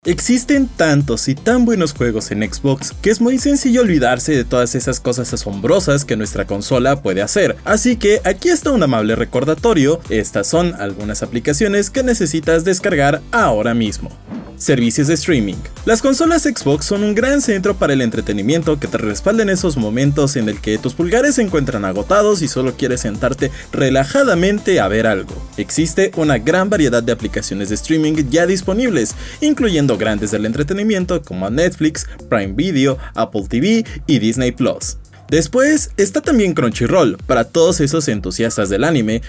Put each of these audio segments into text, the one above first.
Existen tantos y tan buenos juegos en Xbox que es muy sencillo olvidarse de todas esas cosas asombrosas que nuestra consola puede hacer, así que aquí está un amable recordatorio. Estas son algunas aplicaciones que necesitas descargar ahora mismo. Servicios de streaming. Las consolas Xbox son un gran centro para el entretenimiento que te respalda en esos momentos en el que tus pulgares se encuentran agotados y solo quieres sentarte relajadamente a ver algo. Existe una gran variedad de aplicaciones de streaming ya disponibles, incluyendo grandes del entretenimiento como Netflix, Prime Video, Apple TV y Disney Plus. Después está también Crunchyroll, para todos esos entusiastas del anime,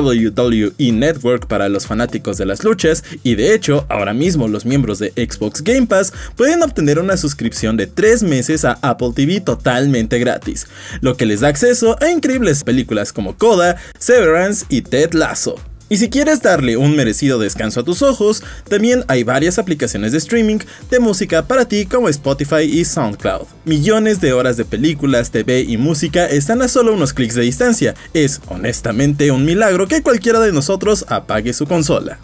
WWE Network para los fanáticos de las luchas, y de hecho, ahora mismo los miembros de Xbox Game Pass pueden obtener una suscripción de 3 meses a Apple TV totalmente gratis, lo que les da acceso a increíbles películas como Coda, Severance y Ted Lasso. Y si quieres darle un merecido descanso a tus ojos, también hay varias aplicaciones de streaming de música para ti como Spotify y SoundCloud. Millones de horas de películas, TV y música están a solo unos clics de distancia. Es honestamente un milagro que cualquiera de nosotros apague su consola.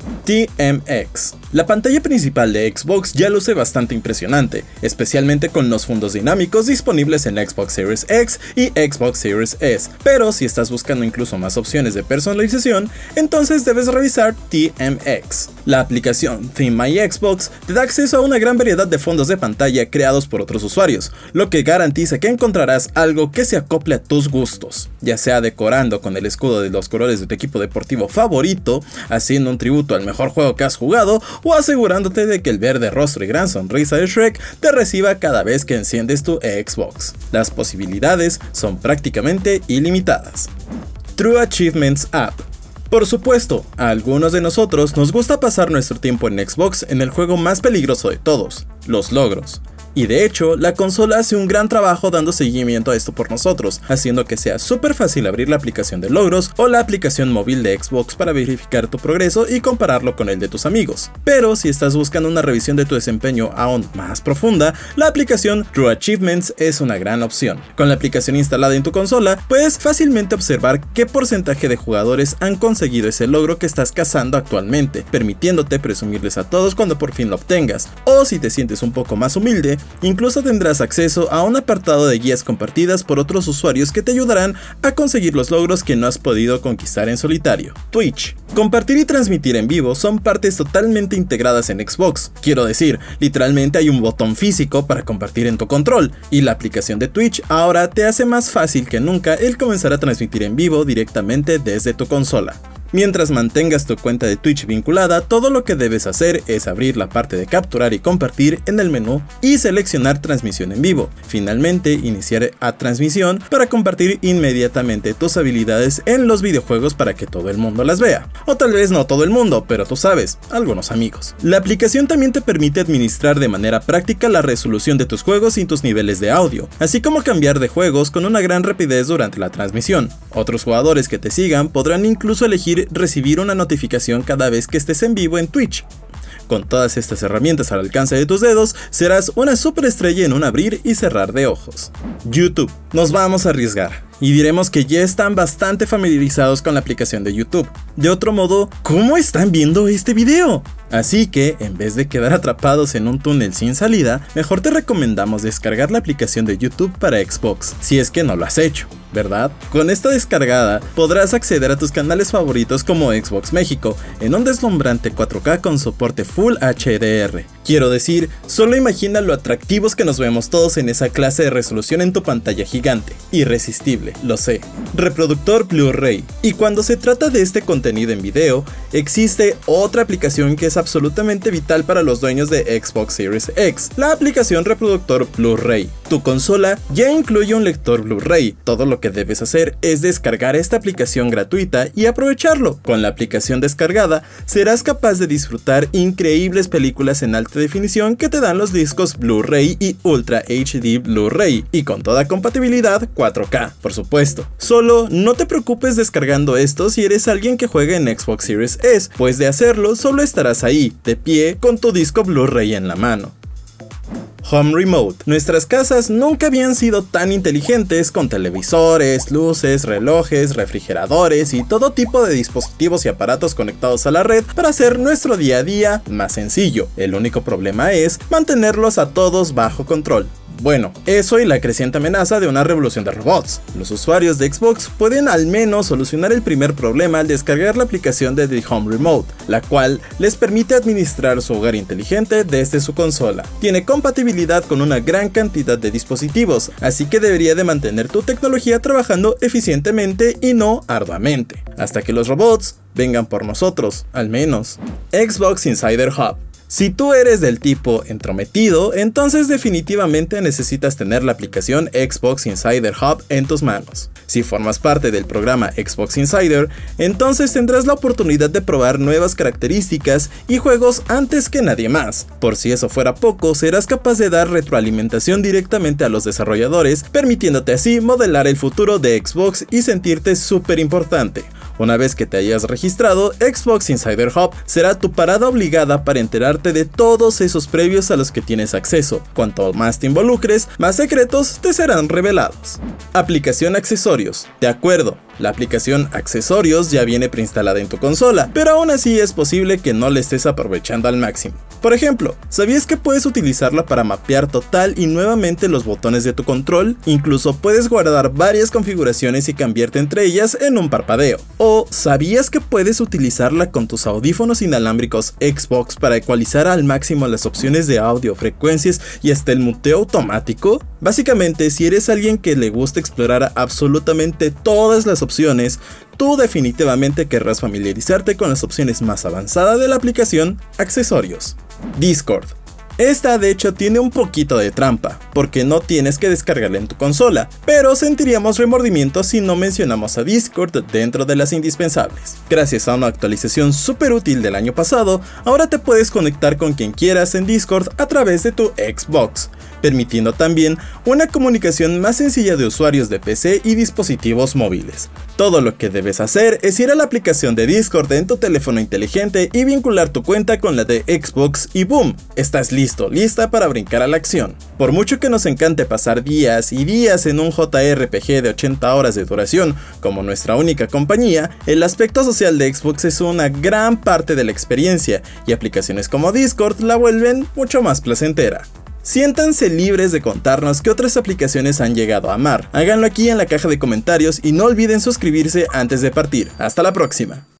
TMX. La pantalla principal de Xbox ya luce bastante impresionante, especialmente con los fondos dinámicos disponibles en Xbox Series X y Xbox Series S, pero si estás buscando incluso más opciones de personalización, entonces debes revisar TMX. La aplicación Theme My Xbox te da acceso a una gran variedad de fondos de pantalla creados por otros usuarios, lo que garantiza que encontrarás algo que se acople a tus gustos, ya sea decorando con el escudo de los colores de tu equipo deportivo favorito, haciendo un tributo al mejor juego que has jugado, o asegurándote de que el verde rostro y gran sonrisa de Shrek te reciba cada vez que enciendes tu Xbox. Las posibilidades son prácticamente ilimitadas. True Achievements App. Por supuesto, a algunos de nosotros nos gusta pasar nuestro tiempo en Xbox en el juego más peligroso de todos, los logros. Y de hecho, la consola hace un gran trabajo dando seguimiento a esto por nosotros, haciendo que sea súper fácil abrir la aplicación de logros o la aplicación móvil de Xbox para verificar tu progreso y compararlo con el de tus amigos. Pero si estás buscando una revisión de tu desempeño aún más profunda, la aplicación True Achievements es una gran opción. Con la aplicación instalada en tu consola, puedes fácilmente observar qué porcentaje de jugadores han conseguido ese logro que estás cazando actualmente, permitiéndote presumirles a todos cuando por fin lo obtengas. O si te sientes un poco más humilde, incluso tendrás acceso a un apartado de guías compartidas por otros usuarios que te ayudarán a conseguir los logros que no has podido conquistar en solitario. Twitch. Compartir y transmitir en vivo son partes totalmente integradas en Xbox. Quiero decir, literalmente hay un botón físico para compartir en tu control, y la aplicación de Twitch ahora te hace más fácil que nunca el comenzar a transmitir en vivo directamente desde tu consola. Mientras mantengas tu cuenta de Twitch vinculada, todo lo que debes hacer es abrir la parte de capturar y compartir en el menú y seleccionar transmisión en vivo. Finalmente, iniciar a transmisión para compartir inmediatamente tus habilidades en los videojuegos para que todo el mundo las vea. O tal vez no todo el mundo, pero tú sabes, algunos amigos. La aplicación también te permite administrar de manera práctica la resolución de tus juegos y tus niveles de audio, así como cambiar de juegos con una gran rapidez durante la transmisión. Otros jugadores que te sigan podrán incluso elegir recibir una notificación cada vez que estés en vivo en Twitch. Con todas estas herramientas al alcance de tus dedos, serás una superestrella en un abrir y cerrar de ojos. YouTube. Nos vamos a arriesgar y diremos que ya están bastante familiarizados con la aplicación de YouTube. De otro modo, ¿cómo están viendo este video? Así que, en vez de quedar atrapados en un túnel sin salida, mejor te recomendamos descargar la aplicación de YouTube para Xbox, si es que no lo has hecho, ¿verdad? Con esta descargada, podrás acceder a tus canales favoritos como Xbox México, en un deslumbrante 4K con soporte Full HDR. Quiero decir, solo imagina lo atractivos que nos vemos todos en esa clase de resolución en tu pantalla gigante. Irresistible, lo sé. Reproductor Blu-ray. Y cuando se trata de este contenido en video, existe otra aplicación que es absolutamente vital para los dueños de Xbox Series X, la aplicación Reproductor Blu-ray. Tu consola ya incluye un lector Blu-ray. Todo lo que debes hacer es descargar esta aplicación gratuita y aprovecharlo. Con la aplicación descargada, serás capaz de disfrutar increíbles películas en alta definición que te dan los discos Blu-ray y Ultra HD Blu-ray, y con toda compatibilidad 4K, por supuesto. Solo no te preocupes descargando esto si eres alguien que juega en Xbox Series S, pues de hacerlo solo estarás ahí, de pie, con tu disco Blu-ray en la mano. Home Remote. Nuestras casas nunca habían sido tan inteligentes, con televisores, luces, relojes, refrigeradores y todo tipo de dispositivos y aparatos conectados a la red para hacer nuestro día a día más sencillo. El único problema es mantenerlos a todos bajo control. Bueno, eso y la creciente amenaza de una revolución de robots. Los usuarios de Xbox pueden al menos solucionar el primer problema al descargar la aplicación de The Home Remote, la cual les permite administrar su hogar inteligente desde su consola. Tiene compatibilidad con una gran cantidad de dispositivos, así que debería de mantener tu tecnología trabajando eficientemente y no arduamente, hasta que los robots vengan por nosotros, al menos. Xbox Insider Hub. Si tú eres del tipo entrometido, entonces definitivamente necesitas tener la aplicación Xbox Insider Hub en tus manos. Si formas parte del programa Xbox Insider, entonces tendrás la oportunidad de probar nuevas características y juegos antes que nadie más. Por si eso fuera poco, serás capaz de dar retroalimentación directamente a los desarrolladores, permitiéndote así modelar el futuro de Xbox y sentirte súper importante. Una vez que te hayas registrado, Xbox Insider Hub será tu parada obligada para enterarte de todos esos previos a los que tienes acceso. Cuanto más te involucres, más secretos te serán revelados. Aplicación Accesorios. De acuerdo, la aplicación Accesorios ya viene preinstalada en tu consola, pero aún así es posible que no la estés aprovechando al máximo. Por ejemplo, ¿sabías que puedes utilizarla para mapear total y nuevamente los botones de tu control? Incluso puedes guardar varias configuraciones y cambiarte entre ellas en un parpadeo. ¿O sabías que puedes utilizarla con tus audífonos inalámbricos Xbox para ecualizar al máximo las opciones de audio, frecuencias y hasta el muteo automático? Básicamente, si eres alguien que le gusta explorar absolutamente todas las opciones, tú definitivamente querrás familiarizarte con las opciones más avanzadas de la aplicación Accesorios. Discord. Esta de hecho tiene un poquito de trampa, porque no tienes que descargarla en tu consola, pero sentiríamos remordimiento si no mencionamos a Discord dentro de las indispensables. Gracias a una actualización súper útil del año pasado, ahora te puedes conectar con quien quieras en Discord a través de tu Xbox, permitiendo también una comunicación más sencilla de usuarios de PC y dispositivos móviles. Todo lo que debes hacer es ir a la aplicación de Discord en tu teléfono inteligente y vincular tu cuenta con la de Xbox y ¡boom! Estás lista para brincar a la acción. Por mucho que nos encante pasar días y días en un JRPG de 80 horas de duración como nuestra única compañía, el aspecto social de Xbox es una gran parte de la experiencia y aplicaciones como Discord la vuelven mucho más placentera. Siéntanse libres de contarnos qué otras aplicaciones han llegado a amar. Háganlo aquí en la caja de comentarios y no olviden suscribirse antes de partir. Hasta la próxima.